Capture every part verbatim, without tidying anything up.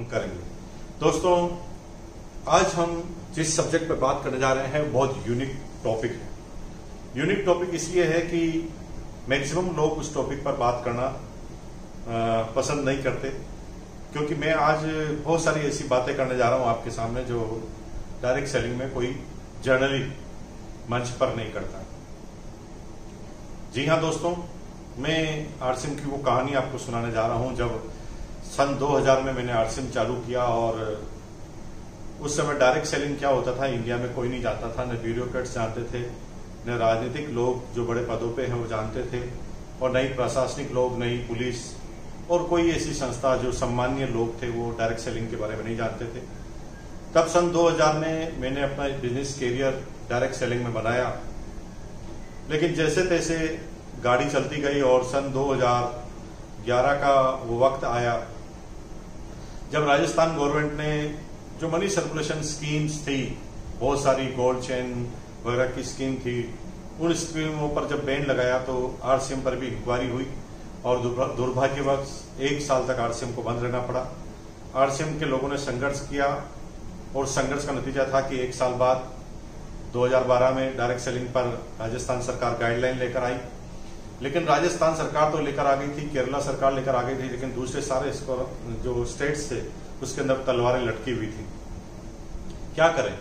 हम करेंगे। दोस्तों, आज हम जिस सब्जेक्ट पर बात करने जा रहे हैं बहुत यूनिक टॉपिक है। यूनिक टॉपिक इसलिए है कि मैक्सिमम लोग उस टॉपिक पर बात करना पसंद नहीं करते, क्योंकि मैं आज बहुत सारी ऐसी बातें करने जा रहा हूं आपके सामने जो डायरेक्ट सेलिंग में कोई जर्नली मंच पर नहीं करता। जी हाँ दोस्तों, मैं आरसिम की वो कहानी आपको सुनाने जा रहा हूं। जब सन दो हज़ार में मैंने आरसिम चालू किया और उस समय डायरेक्ट सेलिंग क्या होता था इंडिया में कोई नहीं जानता था। न ब्यूरोक्रेट्स जानते थे, न राजनीतिक लोग जो बड़े पदों पे हैं वो जानते थे, और न ही प्रशासनिक लोग, न ही पुलिस और कोई ऐसी संस्था जो सम्मानीय लोग थे वो डायरेक्ट सेलिंग के बारे में नहीं जानते थे। तब सन दो हज़ार में मैंने अपना बिजनेस कैरियर डायरेक्ट सेलिंग में बनाया, लेकिन जैसे तैसे गाड़ी चलती गई और सन दो हज़ार ग्यारह का वो वक्त आया जब राजस्थान गवर्नमेंट ने जो मनी सर्कुलेशन स्कीम्स थी, बहुत सारी गोल्ड चेन वगैरह की स्कीम थी, उन स्कीमों पर जब बैन लगाया तो आरसीएम पर भी इंक्वायरी हुई और दुर्भाग्यवश एक साल तक आरसीएम को बंद रहना पड़ा। आरसीएम के लोगों ने संघर्ष किया और संघर्ष का नतीजा था कि एक साल बाद दो हज़ार बारह में डायरेक्ट सेलिंग पर राजस्थान सरकार गाइडलाइन लेकर आई। लेकिन राजस्थान सरकार तो लेकर आ गई थी, केरला सरकार लेकर आ गई थी, लेकिन दूसरे सारे जो स्टेट्स थे उसके अंदर तलवारें लटकी हुई थी। क्या करें?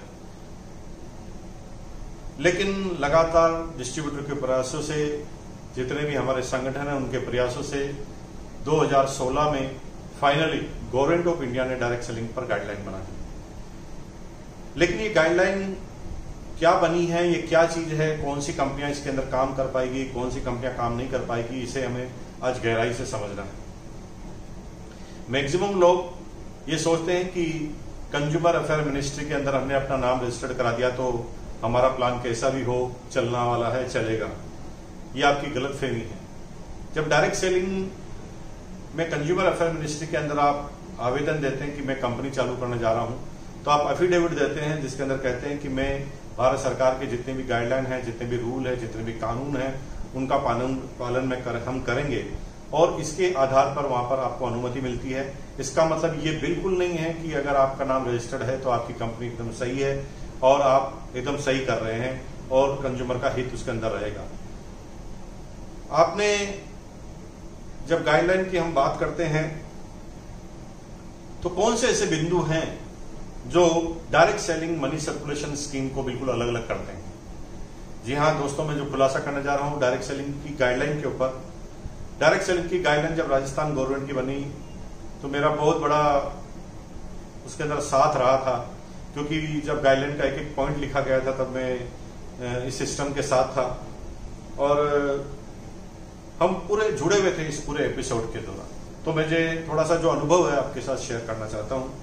लेकिन लगातार डिस्ट्रीब्यूटर के प्रयासों से, जितने भी हमारे संगठन हैं उनके प्रयासों से दो हज़ार सोलह में फाइनली गवर्नमेंट ऑफ इंडिया ने डायरेक्ट सेलिंग पर गाइडलाइन बना दी। लेकिन ये गाइडलाइन क्या बनी है, ये क्या चीज है, कौन सी कंपनियां इसके अंदर काम कर पाएगी, कौन सी कंपनियां काम नहीं कर पाएगी, इसे हमें आज गहराई से समझना है। मैक्सिमम लोग ये सोचते हैं कि कंज्यूमर अफेयर मिनिस्ट्री के अंदर हमने अपना नाम रजिस्टर्ड करा दिया तो हमारा प्लान कैसा भी हो चलना वाला है, चलेगा। ये आपकी गलतफहमी है। जब डायरेक्ट सेलिंग में कंज्यूमर अफेयर मिनिस्ट्री के अंदर आप आवेदन देते हैं कि मैं कंपनी चालू करने जा रहा हूं, तो आप एफिडेविट देते हैं जिसके अंदर कहते हैं कि मैं भारत सरकार के जितने भी गाइडलाइन हैं, जितने भी रूल है, जितने भी कानून हैं, उनका पालन पालन में कर, हम करेंगे और इसके आधार पर वहां पर आपको अनुमति मिलती है। इसका मतलब ये बिल्कुल नहीं है कि अगर आपका नाम रजिस्टर्ड है तो आपकी कंपनी एकदम सही है और आप एकदम सही कर रहे हैं और कंज्यूमर का हित उसके अंदर रहेगा। आपने जब गाइडलाइन की हम बात करते हैं तो कौन से ऐसे बिंदु हैं जो direct selling money circulation scheme को बिल्कुल अलग अलग करते हैं? जी हाँ दोस्तों, मैं जो खुलासा करने जा रहा हूं डायरेक्ट सेलिंग की गाइडलाइन के ऊपर। डायरेक्ट सेलिंग की गाइडलाइन जब राजस्थान गवर्नमेंट की बनी तो मेरा बहुत बड़ा उसके अंदर साथ रहा था, क्योंकि जब गाइडलाइन का एक एक पॉइंट लिखा गया था तब मैं इस सिस्टम के साथ था और हम पूरे जुड़े हुए थे इस पूरे एपिसोड के दौरान। तो मुझे थोड़ा सा जो अनुभव है आपके साथ शेयर करना चाहता हूं।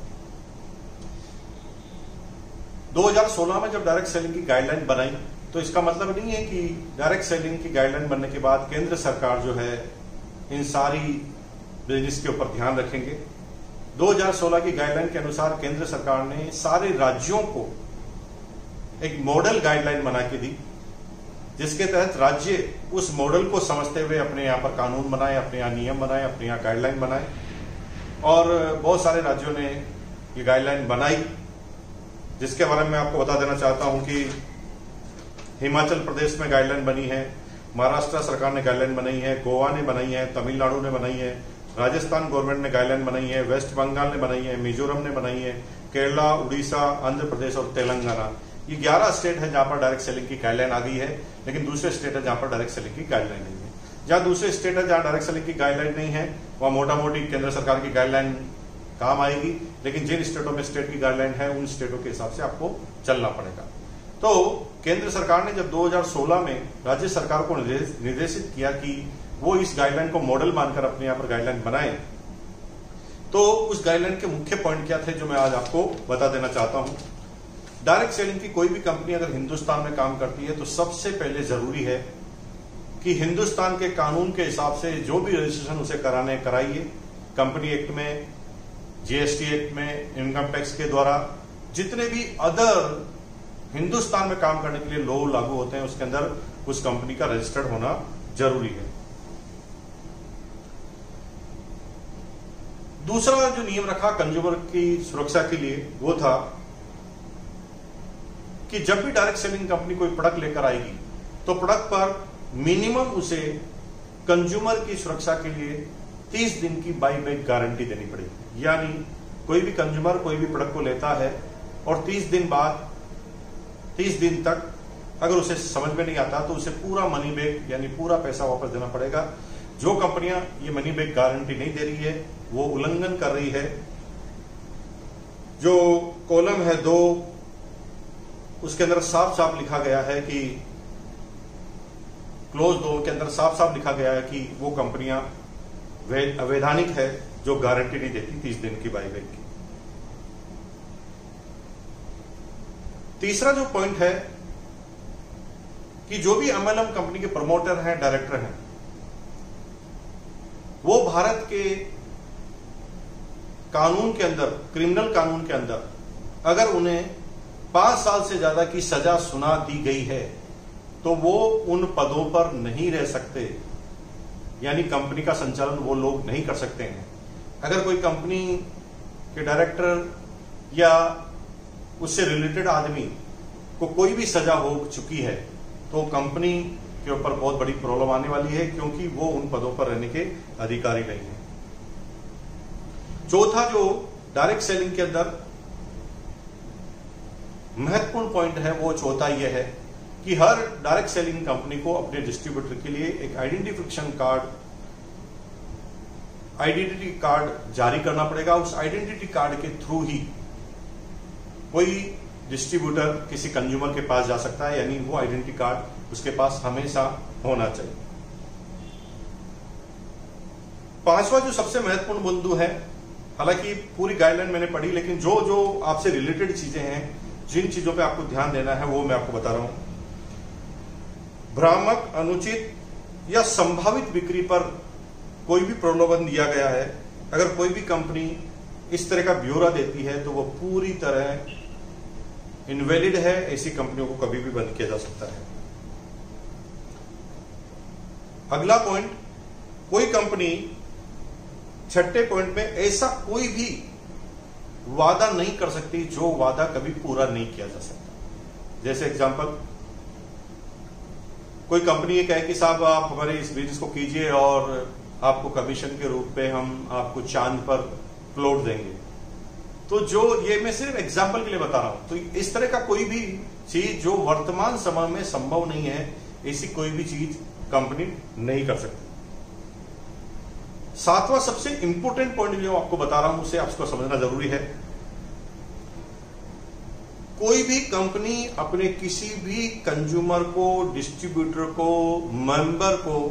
दो हज़ार सोलह में जब डायरेक्ट सेलिंग की गाइडलाइन बनाई तो इसका मतलब नहीं है कि डायरेक्ट सेलिंग की गाइडलाइन बनने के बाद केंद्र सरकार जो है इन सारी बिजनेस के ऊपर ध्यान रखेंगे। दो हज़ार सोलह की गाइडलाइन के अनुसार केंद्र सरकार ने सारे राज्यों को एक मॉडल गाइडलाइन बना के दी, जिसके तहत राज्य उस मॉडल को समझते हुए अपने यहाँ पर कानून बनाए, अपने यहाँ नियम बनाए, अपने यहाँ गाइडलाइन बनाए। और बहुत सारे राज्यों ने ये गाइडलाइन बनाई, जिसके बारे में आपको बता देना चाहता हूं कि हिमाचल प्रदेश में गाइडलाइन बनी है, महाराष्ट्र सरकार ने गाइडलाइन बनाई है, गोवा ने बनाई है, तमिलनाडु ने बनाई है, राजस्थान गवर्नमेंट ने गाइडलाइन बनाई है, वेस्ट बंगाल ने बनाई है, मिजोरम ने बनाई है, केरला, उड़ीसा, आंध्र प्रदेश और तेलंगाना। ये ग्यारह स्टेट है जहां पर डायरेक्ट सेलिंग की गाइडलाइन आ गई है, लेकिन दूसरे स्टेट है जहां पर डायरेक्ट सेलिंग की गाइडलाइन नहीं है। जहां दूसरे स्टेट है जहां डायरेक्ट सेलिंग की गाइडलाइन नहीं है वहां मोटा मोटी केंद्र सरकार की गाइडलाइन काम आएगी, लेकिन जिन स्टेटों में स्टेट की गाइडलाइन है उन स्टेटों के हिसाब से आपको चलना पड़ेगा। तो केंद्र सरकार ने जब दो हज़ार सोलह में राज्य सरकार को निर्देशित किया कि वो इस गाइडलाइन को मॉडल मानकर अपने यहाँ पर गाइडलाइन बनाए, तो उस गाइडलाइन के मुख्य पॉइंट क्या थे जो मैं आज आपको बता देना चाहता हूं। डायरेक्ट सेलिंग की कोई भी कंपनी अगर हिंदुस्तान में काम करती है तो सबसे पहले जरूरी है कि हिंदुस्तान के कानून के हिसाब से जो भी रजिस्ट्रेशन उसे कराने कराइए, कंपनी एक्ट में, जीएसटी एक्ट में, इनकम टैक्स के द्वारा जितने भी अदर हिंदुस्तान में काम करने के लिए लॉ लागू होते हैं उसके अंदर उस कंपनी का रजिस्टर्ड होना जरूरी है। दूसरा जो नियम रखा कंज्यूमर की सुरक्षा के लिए वो था कि जब भी डायरेक्ट सेलिंग कंपनी कोई प्रोडक्ट लेकर आएगी तो प्रोडक्ट पर मिनिमम उसे कंज्यूमर की सुरक्षा के लिए तीस दिन की बाई बैक गारंटी देनी पड़ेगी। यानी कोई भी कंज्यूमर कोई भी प्रोडक्ट को लेता है और तीस दिन बाद तीस दिन तक अगर उसे समझ में नहीं आता तो उसे पूरा मनी बैक यानी पूरा पैसा वापस देना पड़ेगा। जो कंपनियां ये मनी बैक गारंटी नहीं दे रही है वो उल्लंघन कर रही है। जो कॉलम है दो उसके अंदर साफ साफ लिखा गया है कि क्लोज दो के अंदर साफ साफ लिखा गया है कि वो कंपनियां अवैधानिक है जो गारंटी नहीं देती तीस दिन की बाई बैक की। तीसरा जो पॉइंट है कि जो भी एमएलएम कंपनी के प्रमोटर हैं, डायरेक्टर हैं, वो भारत के कानून के अंदर, क्रिमिनल कानून के अंदर अगर उन्हें पांच साल से ज्यादा की सजा सुना दी गई है तो वो उन पदों पर नहीं रह सकते, यानी कंपनी का संचालन वो लोग नहीं कर सकते हैं। अगर कोई कंपनी के डायरेक्टर या उससे रिलेटेड आदमी को कोई भी सजा हो चुकी है तो कंपनी के ऊपर बहुत बड़ी प्रॉब्लम आने वाली है, क्योंकि वो उन पदों पर रहने के अधिकारी नहीं है। चौथा जो डायरेक्ट सेलिंग के अंदर महत्वपूर्ण पॉइंट है वो चौथा यह है कि हर डायरेक्ट सेलिंग कंपनी को अपने डिस्ट्रीब्यूटर के लिए एक आइडेंटिफिकेशन कार्ड आइडेंटिटी कार्ड जारी करना पड़ेगा। उस आइडेंटिटी कार्ड के थ्रू ही कोई डिस्ट्रीब्यूटर किसी कंज्यूमर के पास जा सकता है, यानी वो आइडेंटिटी कार्ड उसके पास हमेशा होना चाहिए। पांचवा जो सबसे महत्वपूर्ण बिंदु है, हालांकि पूरी गाइडलाइन मैंने पढ़ी, लेकिन जो जो आपसे रिलेटेड चीजें हैं, जिन चीजों पे आपको ध्यान देना है वो मैं आपको बता रहा हूं। भ्रामक, अनुचित या संभावित बिक्री पर कोई भी प्रलोभन दिया गया है, अगर कोई भी कंपनी इस तरह का ब्यौरा देती है तो वो पूरी तरह इनवैलिड है। ऐसी कंपनियों को कभी भी बंद किया जा सकता है। अगला पॉइंट, कोई कंपनी छठे पॉइंट में ऐसा कोई भी वादा नहीं कर सकती जो वादा कभी पूरा नहीं किया जा सकता। जैसे एग्जांपल, कोई कंपनी ये कहे कि साहब आप हमारे इस बिजनेस को कीजिए और आपको कमीशन के रूप में हम आपको चांद पर प्लॉट देंगे। तो जो ये मैं सिर्फ एग्जांपल के लिए बता रहा हूं, तो इस तरह का कोई भी चीज जो वर्तमान समय में संभव नहीं है, ऐसी कोई भी चीज कंपनी नहीं कर सकती। सातवां सबसे इंपॉर्टेंट पॉइंट जो आपको बता रहा हूं उसे आपको समझना जरूरी है। कोई भी कंपनी अपने किसी भी कंज्यूमर को, डिस्ट्रीब्यूटर को, मेंबर को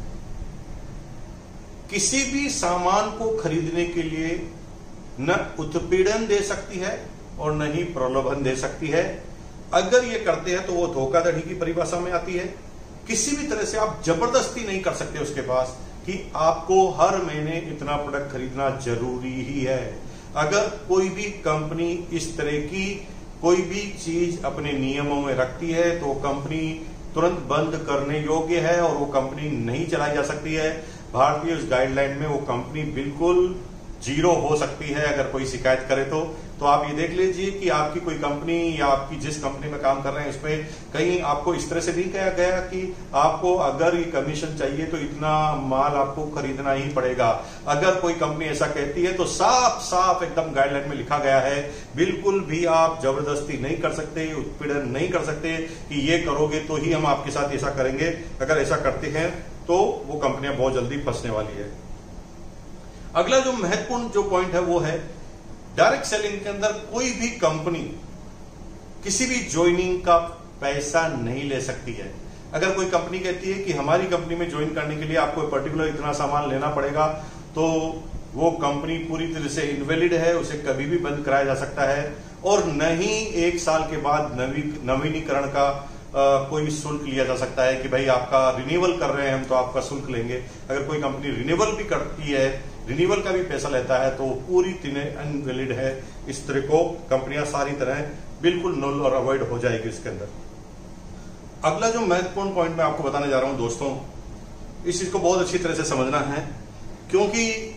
किसी भी सामान को खरीदने के लिए न उत्पीड़न दे सकती है और न ही प्रलोभन दे सकती है। अगर ये करते हैं तो वो धोखाधड़ी की परिभाषा में आती है। किसी भी तरह से आप जबरदस्ती नहीं कर सकते उसके पास कि आपको हर महीने इतना प्रोडक्ट खरीदना जरूरी ही है। अगर कोई भी कंपनी इस तरह की कोई भी चीज अपने नियमों में रखती है तो कंपनी तुरंत बंद करने योग्य है और वो कंपनी नहीं चलाई जा सकती है। भारतीय उस गाइडलाइन में वो कंपनी बिल्कुल जीरो हो सकती है। अगर कोई शिकायत करे तो तो आप ये देख लीजिए कि आपकी कोई कंपनी या आपकी जिस कंपनी में काम कर रहे हैं उसमें कहीं आपको इस तरह से नहीं कहा गया कि आपको अगर ये कमीशन चाहिए तो इतना माल आपको खरीदना ही पड़ेगा। अगर कोई कंपनी ऐसा कहती है तो साफ साफ एकदम गाइडलाइन में लिखा गया है, बिल्कुल भी आप जबरदस्ती नहीं कर सकते, उत्पीड़न नहीं कर सकते कि ये करोगे तो ही हम आपके साथ ऐसा करेंगे। अगर ऐसा करते हैं तो वो कंपनियां बहुत जल्दी फंसने वाली है। अगला जो महत्वपूर्ण जो पॉइंट है वो है डायरेक्ट सेलिंग के अंदर कोई भी कंपनी किसी भी ज्वाइनिंग का पैसा नहीं ले सकती है। अगर कोई कंपनी कहती है कि हमारी कंपनी में ज्वाइन करने के लिए आपको पर्टिकुलर इतना सामान लेना पड़ेगा तो वो कंपनी पूरी तरह से इनवैलिड है, उसे कभी भी बंद कराया जा सकता है और न ही एक साल के बाद नवी नवीनीकरण का आ, कोई भी शुल्क लिया जा सकता है कि भाई आपका रिन्यूअल कर रहे हैं हम तो आपका शुल्क लेंगे। अगर कोई कंपनी रिन्यूअल भी करती है, रिन्यूअल का भी पैसा लेता है तो पूरी तरह अनवैलिड है। इस तरह को कंपनियां सारी तरह बिल्कुल नल और अवॉइड हो जाएगी इसके अंदर। अगला जो महत्वपूर्ण पॉइंट मैं आपको बताने जा रहा हूं दोस्तों, इस चीज को बहुत अच्छी तरह से समझना है क्योंकि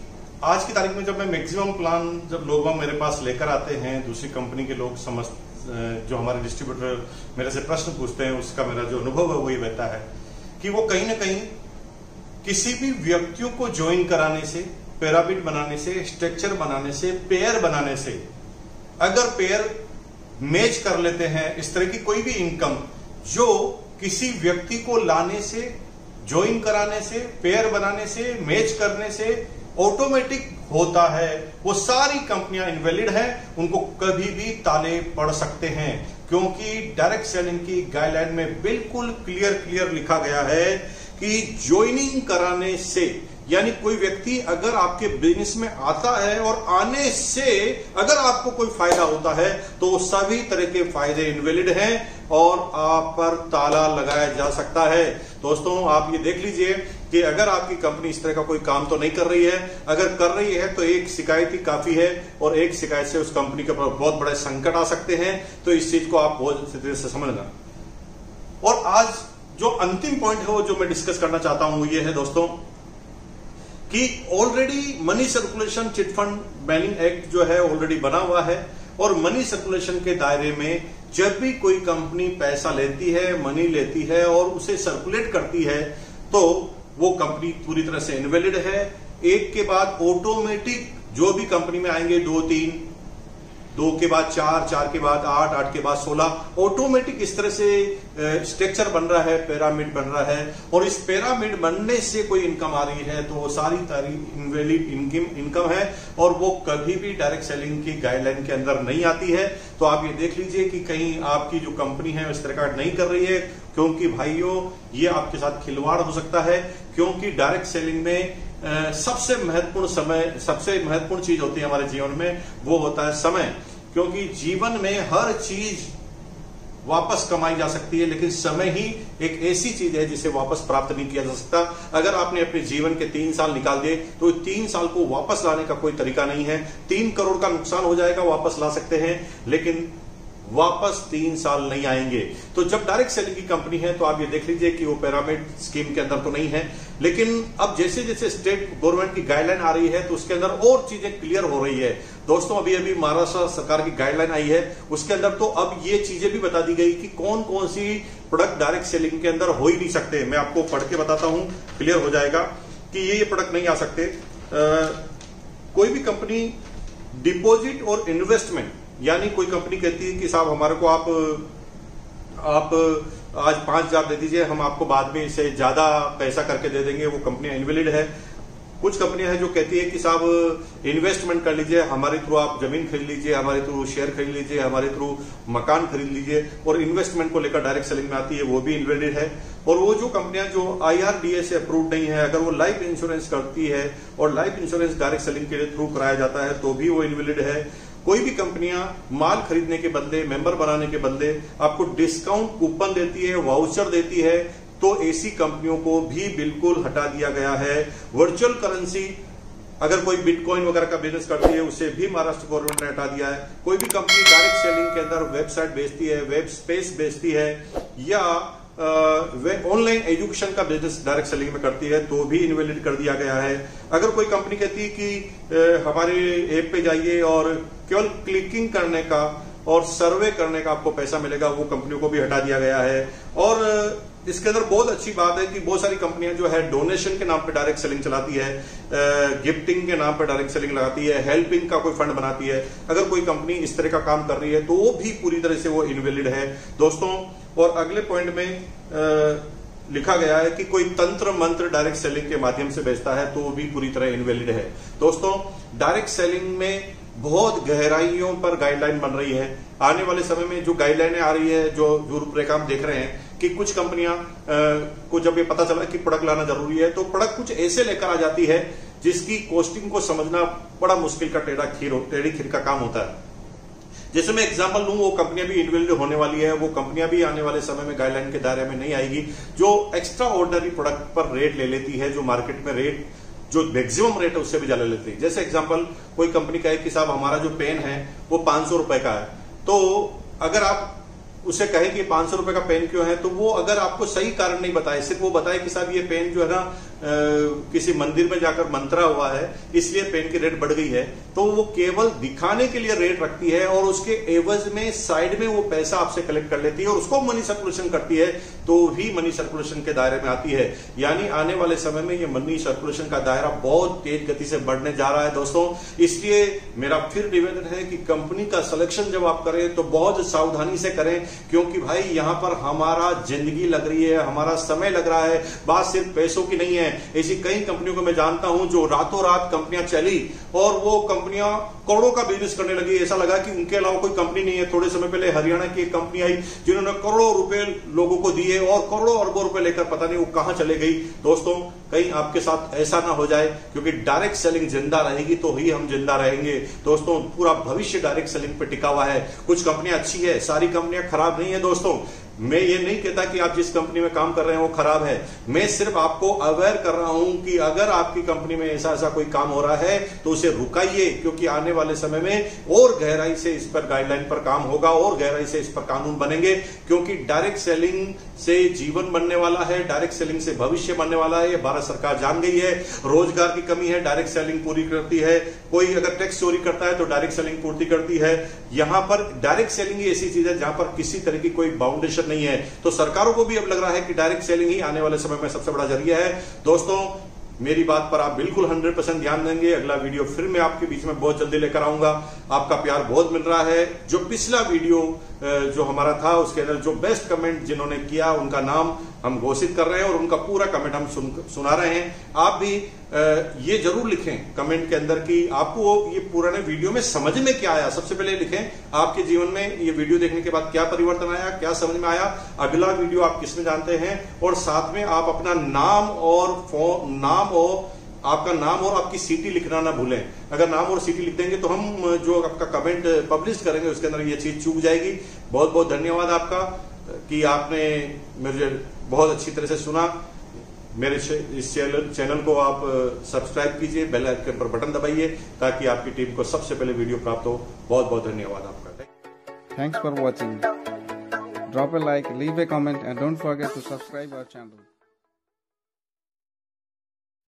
आज की तारीख में जब मैं मैक्सिमम प्लान जब लोग मेरे पास लेकर आते हैं, दूसरी कंपनी के लोग समझ जो हमारे डिस्ट्रीब्यूटर मेरे से प्रश्न पूछते हैं, उसका मेरा जो अनुभव है वो ये रहता है कि वो कहीं ना कहीं किसी भी व्यक्तियों को ज्वाइन कराने से, पिरामिड बनाने से, स्ट्रक्चर बनाने से, पेयर बनाने से, अगर पेयर मैच कर लेते हैं, इस तरह की कोई भी इनकम जो किसी व्यक्ति को लाने से, ज्वाइन कराने से, पेयर बनाने से, मैच करने से ऑटोमेटिक होता है, वो सारी कंपनियां इनवैलिड हैं, उनको कभी भी ताले पड़ सकते हैं, क्योंकि डायरेक्ट सेलिंग की गाइडलाइन में बिल्कुल क्लियर क्लियर लिखा गया है कि ज्वाइनिंग कराने से, यानी कोई व्यक्ति अगर आपके बिजनेस में आता है और आने से अगर आपको कोई फायदा होता है तो सभी तरह के फायदे इनवैलिड हैं और आप पर ताला लगाया जा सकता है। दोस्तों, आप ये देख लीजिए कि अगर आपकी कंपनी इस तरह का कोई काम तो नहीं कर रही है, अगर कर रही है तो एक शिकायत ही काफी है और एक शिकायत से उस कंपनी के ऊपर बहुत बड़े संकट आ सकते हैं। तो इस चीज को आप बहुत अच्छी तरह से समझना। और आज जो अंतिम पॉइंट है वो जो मैं डिस्कस करना चाहता हूं वो ये है दोस्तों कि already money circulation chit fund banning act जो है ऑलरेडी बना हुआ है और मनी सर्कुलेशन के दायरे में जब भी कोई कंपनी पैसा लेती है, मनी लेती है और उसे सर्कुलेट करती है तो वो कंपनी पूरी तरह से इनवैलिड है। एक के बाद ऑटोमेटिक जो भी कंपनी में आएंगे, दो तीन, दो के बाद चार, चार के बाद आठ, आठ के बाद सोलह, ऑटोमेटिक इस तरह से स्ट्रक्चर बन रहा है, पिरामिड बन रहा है और इस पिरामिड बनने से कोई इनकम आ रही है तो वो सारी तारी इनवैलिड इनकम है और वो कभी भी डायरेक्ट सेलिंग की गाइडलाइन के अंदर नहीं आती है। तो आप ये देख लीजिए कि कहीं आपकी जो कंपनी है इस तरह का नहीं कर रही है, क्योंकि भाइयों ये आपके साथ खिलवाड़ हो सकता है, क्योंकि डायरेक्ट सेलिंग में Uh, सबसे महत्वपूर्ण समय, सबसे महत्वपूर्ण चीज होती है हमारे जीवन में, वो होता है समय। क्योंकि जीवन में हर चीज वापस कमाई जा सकती है, लेकिन समय ही एक ऐसी चीज है जिसे वापस प्राप्त नहीं किया जा सकता। अगर आपने अपने जीवन के तीन साल निकाल दिए तो तीन साल को वापस लाने का कोई तरीका नहीं है। तीन करोड़ का नुकसान हो जाएगा, वापस ला सकते हैं, लेकिन वापस तीन साल नहीं आएंगे। तो जब डायरेक्ट सेलिंग की कंपनी है तो आप ये देख लीजिए कि वो पिरामिड स्कीम के अंदर तो नहीं है, लेकिन अब जैसे जैसे स्टेट गवर्नमेंट की गाइडलाइन आ रही है तो उसके अंदर और चीजें क्लियर हो रही है। दोस्तों, अभी अभी महाराष्ट्र सरकार की गाइडलाइन आई है, उसके अंदर तो अब ये चीजें भी बता दी गई कि कौन कौन सी प्रोडक्ट डायरेक्ट सेलिंग के अंदर हो ही नहीं सकते। मैं आपको पढ़ के बताता हूं, क्लियर हो जाएगा कि ये ये प्रोडक्ट नहीं आ सकते। आ, कोई भी कंपनी डिपॉजिट और इन्वेस्टमेंट, यानी कोई कंपनी कहती है कि साहब हमारे को आप आप आज पांच हजार दे दीजिए, हम आपको बाद में इसे ज्यादा पैसा करके दे देंगे, वो कंपनियां इनवैलिड है। कुछ कंपनियां हैं जो कहती है कि साहब इन्वेस्टमेंट कर लीजिए, हमारे थ्रू आप जमीन खरीद लीजिए, हमारे थ्रू शेयर खरीद लीजिए, हमारे थ्रू मकान खरीद लीजिए, और इन्वेस्टमेंट को लेकर डायरेक्ट सेलिंग में आती है, वो भी इनवैलिड है। और वो जो कंपनियां जो आईआरडीए से अप्रूव्ड नहीं है, अगर वो लाइफ इंश्योरेंस करती है और लाइफ इंश्योरेंस डायरेक्ट सेलिंग के थ्रू कराया जाता है तो भी वो इनवैलिड है। कोई भी कंपनियां माल खरीदने के बदले, मेंबर बनाने के बदले आपको डिस्काउंट कूपन देती है, वाउचर देती है, तो ऐसी कंपनियों को भी बिल्कुल हटा दिया गया है। वर्चुअल करेंसी, अगर कोई बिटकॉइन वगैरह का बिजनेस करती है उसे भी महाराष्ट्र गवर्नमेंट ने हटा दिया है। कोई भी कंपनी डायरेक्ट सेलिंग के अंदर वेबसाइट बेचती है, वेब स्पेस बेचती है, या ऑनलाइन एजुकेशन का बिजनेस डायरेक्ट सेलिंग में करती है तो भी इनवैलिड कर दिया गया है। अगर कोई कंपनी कहती है कि आ, हमारे ऐप पे जाइए और केवल क्लिकिंग करने का और सर्वे करने का आपको पैसा मिलेगा, वो कंपनियों को भी हटा दिया गया है। और इसके अंदर बहुत अच्छी बात है कि बहुत सारी कंपनियां जो है डोनेशन के नाम पे डायरेक्ट सेलिंग चलाती है, गिफ्टिंग के नाम पे डायरेक्ट सेलिंग लगाती है, हेल्पिंग का कोई फंड बनाती है। अगर कोई कंपनी इस तरह का काम कर रही है तो वो भी पूरी तरह से वो इनवैलिड है दोस्तों। और अगले पॉइंट में आ, लिखा गया है कि कोई तंत्र मंत्र डायरेक्ट सेलिंग के माध्यम से बेचता है तो वो भी पूरी तरह इनवैलिड है। दोस्तों, डायरेक्ट सेलिंग में बहुत गहराइयों पर गाइडलाइन बन रही है। आने वाले समय में जो गाइडलाइनें आ रही है, जो जो रूपरेखा हम देख रहे हैं कि कुछ कंपनियां को जब ये पता चला कि प्रोडक्ट लाना जरूरी है तो प्रोडक्ट कुछ ऐसे लेकर आ जाती है जिसकी कॉस्टिंग को समझना बड़ा मुश्किल का टेढ़ा खीर टेढ़ी खीर का काम होता है। जैसे मैं एग्जांपल लूं, वो कंपनियां भी इनवैलिड होने वाली है, वो कंपनियां भी आने वाले समय में गाइडलाइन के दायरे में नहीं आएगी, जो एक्स्ट्रा ऑर्डिनरी प्रोडक्ट पर रेट ले लेती है, जो मार्केट में रेट जो मैक्सिमम रेट है उससे भी ज्यादा लेती है। जैसे एग्जांपल, कोई कंपनी कहे कि साहब हमारा जो पेन है वो पांच सौ रुपए का है, तो अगर आप उसे कहे कि पांच सौ रुपए का पेन क्यों है, तो वो अगर आपको सही कारण नहीं बताए, सिर्फ वो बताए कि साहब ये पेन जो है ना किसी मंदिर में जाकर मंत्रा हुआ है इसलिए पेन की रेट बढ़ गई है, तो वो केवल दिखाने के लिए रेट रखती है और उसके एवज में साइड में वो पैसा आपसे कलेक्ट कर लेती है और उसको मनी सर्कुलेशन करती है, तो भी मनी सर्कुलेशन के दायरे में आती है। यानी आने वाले समय में ये मनी सर्कुलेशन का दायरा बहुत तेज गति से बढ़ने जा रहा है दोस्तों। इसलिए मेरा फिर निवेदन है कि कंपनी का सिलेक्शन जब आप करें तो बहुत सावधानी से करें, क्योंकि भाई यहां पर हमारा जिंदगी लग रही है, हमारा समय लग रहा है। बात सिर्फ पैसों की नहीं है, ऐसी कई कंपनियों को मैं जानता हूं जो रातों रात कंपनियां चली और वो कंपनियां करोड़ों का बिजनेस करने लगी। ऐसा लगा कि उनके अलावा कोई कंपनी नहीं है। थोड़े समय पहले हरियाणा की एक कंपनी आई जिन्होंने करोड़ों रुपए लोगों को दिए और करोड़ों अरबों रुपए लेकर पता नहीं वो कहां चले गई। दोस्तों कहीं आपके साथ ऐसा ना हो जाए, क्योंकि डायरेक्ट सेलिंग जिंदा रहेगी तो ही हम जिंदा रहेंगे। दोस्तों पूरा भविष्य डायरेक्ट सेलिंग पे टिका हुआ है। कुछ कंपनियां अच्छी है, सारी कंपनियां खराब नहीं है दोस्तों। मैं ये नहीं कहता कि आप जिस कंपनी में काम कर रहे हैं वो खराब है, मैं सिर्फ आपको अवेयर कर रहा हूं कि अगर आपकी कंपनी में ऐसा ऐसा कोई काम हो रहा है तो उसे रुकाइए, क्योंकि आने वाले समय में और गहराई से इस पर गाइडलाइन पर काम होगा और गहराई से इस पर कानून बनेंगे, क्योंकि डायरेक्ट सेलिंग से जीवन बनने वाला है, डायरेक्ट सेलिंग से भविष्य बनने वाला है। भारत सरकार जान गई है रोजगार की कमी है, डायरेक्ट सेलिंग पूरी करती है। कोई अगर टैक्स चोरी करता है तो डायरेक्ट सेलिंग पूर्ति करती है। यहां पर डायरेक्ट सेलिंग ही ऐसी चीज है जहां पर किसी तरह की कोई बाउंडेशन नहीं है। तो सरकारों को भी अब लग रहा है कि डायरेक्ट सेलिंग ही आने वाले समय में सबसे बड़ा जरिया है। दोस्तों मेरी बात पर आप बिल्कुल सौ परसेंट ध्यान देंगे। अगला वीडियो फिर मैं आपके बीच में बहुत जल्दी लेकर आऊंगा। आपका प्यार बहुत मिल रहा है। जो पिछला वीडियो जो हमारा था उसके अंदर जो बेस्ट कमेंट जिन्होंने किया उनका नाम हम घोषित कर रहे हैं और उनका पूरा कमेंट हम सुन, सुना रहे हैं। आप भी ये जरूर लिखें कमेंट के अंदर कि आपको ये पुराने वीडियो में समझ में क्या आया। सबसे पहले लिखें आपके जीवन में ये वीडियो देखने के बाद क्या परिवर्तन आया, क्या समझ में आया, अगला वीडियो आप किसमें जानते हैं, और साथ में आप अपना नाम और फोन नाम और आपका नाम और आपकी सिटी लिखना ना भूलें। अगर नाम और सिटी लिख देंगे तो हम जो आपका कमेंट पब्लिश करेंगे उसके अंदर ये चीज चूक जाएगी। बहुत बहुत धन्यवाद आपका कि आपने मुझे बहुत अच्छी तरह से सुना। मेरे इस चैनल चैनल को आप सब्सक्राइब कीजिए, बेल आइकन पर बटन दबाइए ताकि आपकी टीम को सबसे पहले वीडियो प्राप्त हो। बहुत बहुत धन्यवाद आपका। Thanks for watching. Drop a like, leave a comment and don't forget to subscribe our channel.